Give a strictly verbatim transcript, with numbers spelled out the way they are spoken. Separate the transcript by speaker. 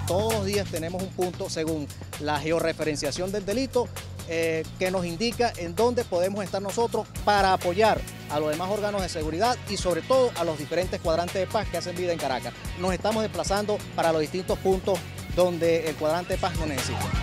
Speaker 1: todos los días tenemos un punto según la georreferenciación del delito eh, que nos indica en dónde podemos estar nosotros para apoyar a los demás órganos de seguridad y sobre todo a los diferentes cuadrantes de paz que hacen vida en Caracas. Nos estamos desplazando para los distintos puntos donde el cuadrante de paz nos necesita.